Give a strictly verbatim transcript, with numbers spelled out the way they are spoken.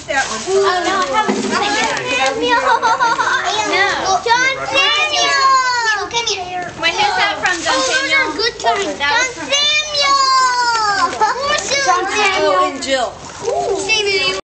that one. Oh no, I haven't seen it yet. Samuel. No. John Samuel. Come here. Wait, who's that from, John Oh, Samuel? those are good times. That John was from Samuel. John Samuel and Jill.